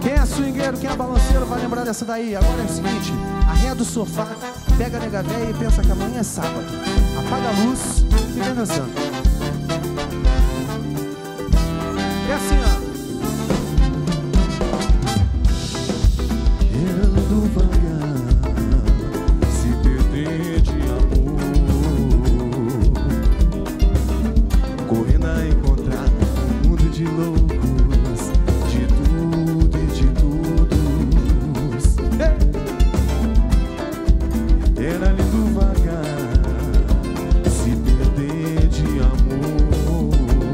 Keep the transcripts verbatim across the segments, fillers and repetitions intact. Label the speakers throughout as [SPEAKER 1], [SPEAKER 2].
[SPEAKER 1] Quem é swingueiro, quem é balanceiro vai lembrar dessa daí. Agora é o seguinte, arreda o sofá, pega a nega véia e pensa que amanhã é sábado. Apaga a luz e vem dançando. É assim, ó.
[SPEAKER 2] Ando vagar, se perder de amor, correndo a encontrar um mundo de loucos, de tudo e de todos. Era lindo vagar, se perder de amor,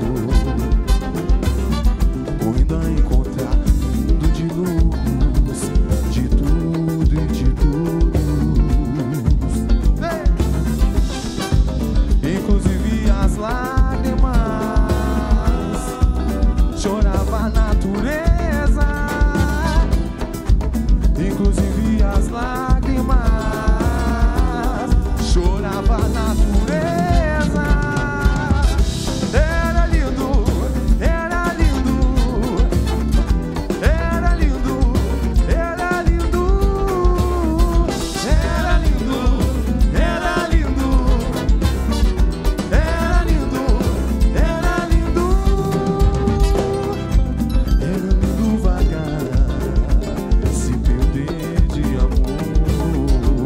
[SPEAKER 2] correndo a encontrar um mundo de loucos. Inclusive as lágrimas, chorava a natureza. Inclusive as lágrimas, chorava a natureza. Era lindo, era lindo, era lindo, era lindo, era lindo, era lindo. Era lindo, era lindo, era lindo vagar, se perder de amor,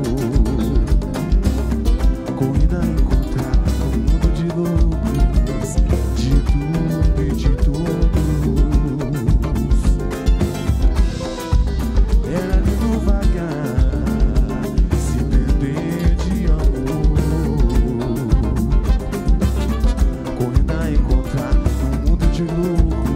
[SPEAKER 2] corrida a encontrar um mundo de loucos, de tudo e de todos. Era lindo vagar, se perder de amor, correndo a encontrar um mundo de loucos.